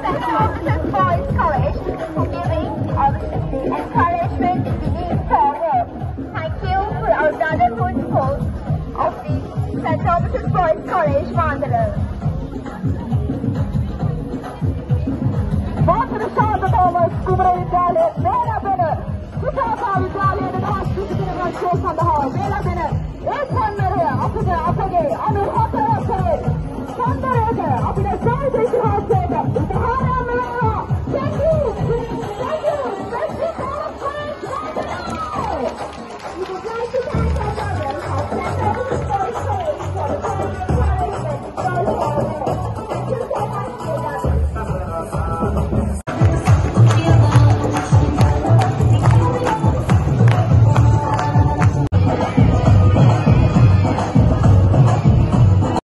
St. Boys College for giving us the encouragement we need for work. Thank you to our brotherhood schools of the St. Boys College, Mandalay. Sujatha Walk